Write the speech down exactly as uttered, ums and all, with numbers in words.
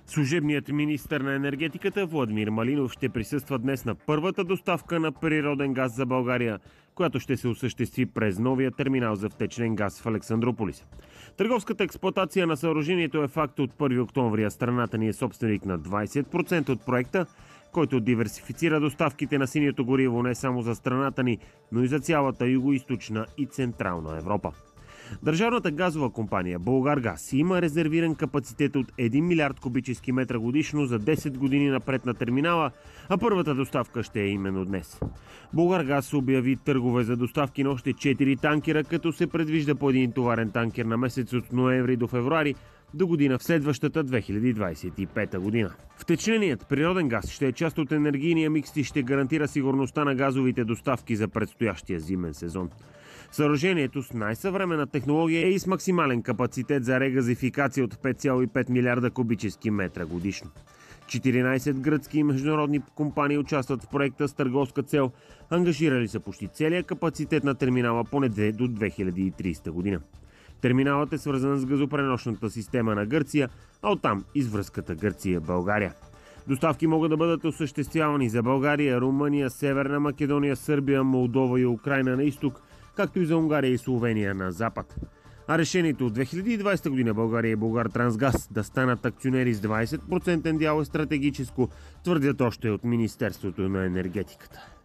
Служебният министър на енергетиката Владимир Малинов ще присъства днес на първата доставка на природен газ за България, която ще се осъществи през новия терминал за втечнен газ в Александрополис. Търговската експлоатация на съоръжението е факт от първи октомври, а страната ни е собственик на двадесет процента от проекта, който диверсифицира доставките на синьото гориво не само за страната ни, но и за цялата югоизточна и централна Европа. Държавната газова компания Булгаргаз има резервиран капацитет от един милиард кубически метра годишно за десет години напред на терминала, а първата доставка ще е именно днес. Булгаргаз обяви търгове за доставки на още четири танкера, като се предвижда по един товарен танкер на месец от ноември до февруари до година в следващата две хиляди двадесет и пета година. Втечненият природен газ ще е част от енергийния микс и ще гарантира сигурността на газовите доставки за предстоящия зимен сезон. Съоръжението с най-съвременна технология е и с максимален капацитет за регазификация от пет цяло и пет милиарда кубически метра годишно. четиринадесет гръцки и международни компании участват в проекта с търговска цел. Ангажирали са почти целия капацитет на терминала поне до две хиляди и тридесета година. Терминалът е свързан с газопреносната система на Гърция, а оттам и с връзката Гърция-България. Доставки могат да бъдат осъществявани за България, Румъния, Северна Македония, Сърбия, Молдова и Украйна на изток, както и за Унгария и Словения на запад. А решението от две хиляди и двадесета година България и Булгартрансгаз да станат акционери с двадесет процента дял е стратегическо, твърдят още от Министерството на енергетиката.